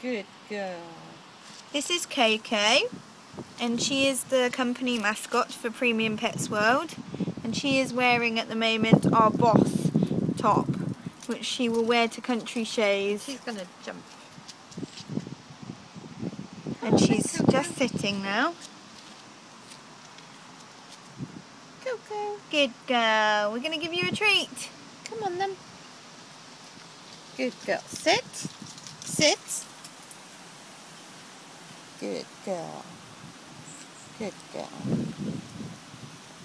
Good girl. This is Coco, and she is the company mascot for Premium Pets World, and she is wearing at the moment our Boss top, which she will wear to country shows. She's going to jump. And she's just sitting now. Coco. Good girl. We're going to give you a treat. Come on then. Good girl. Sit. Sit. Good girl. Good girl.